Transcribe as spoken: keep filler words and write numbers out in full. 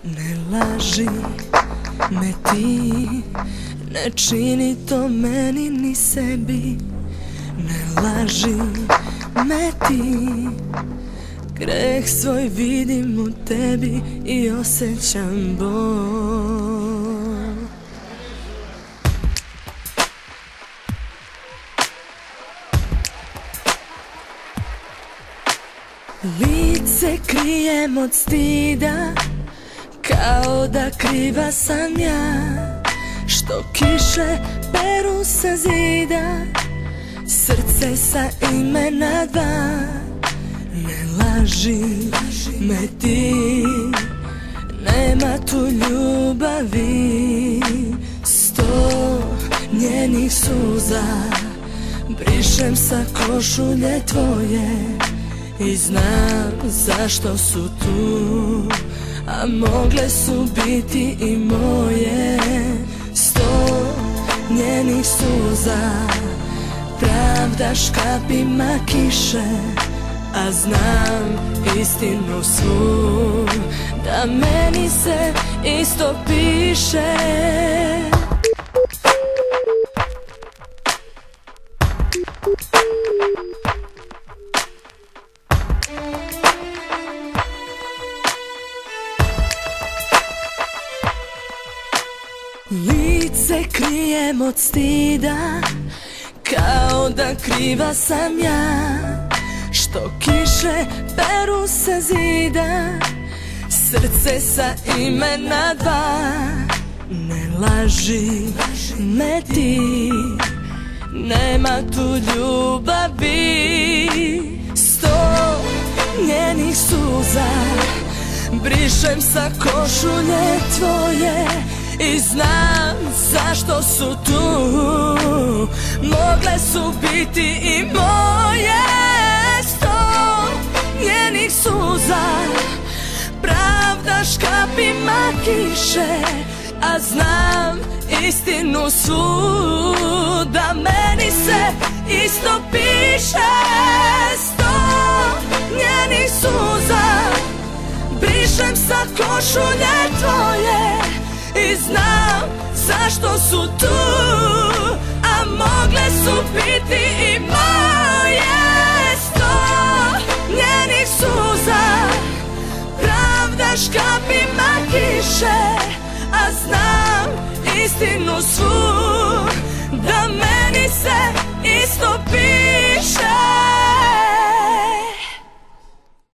Ne laži me ti, ne čini to meni ni sebi. Ne laži me ti, greh svoj vidim u tebi i osjećam bol. Lice krijem od stida, kao da kriva sam ja, što kiše peru sa zida, srce sa imena dva. Ne laži me ti, nema tu ljubavi. Sto njenih suza brišem sa košulje tvoje i znam zašto su tu, a mogle su biti i moje. Sto njenih suza pravdaš kapima kiše, a znam istinu svu, da meni se isto piše. Lice krijem od stida, kao da kriva sam ja, što kiše peru sa zida, srce sa imena dva. Ne laži me ti, nema tu ljubavi. Sto njenih suza brišem sa košulje tvoje i znam zašto su tu, mogle su biti i moje. Sto njenih suza pravdaš kapima kiše, a znam istinu svu, da meni se isto piše. Sto njenih suza brišem sa košulje tvoje i znam zašto su tu, a mogle su biti i moje. Sto njenih suza pravdaš kapima kiše, a znam istinu svu, da meni se isto piše.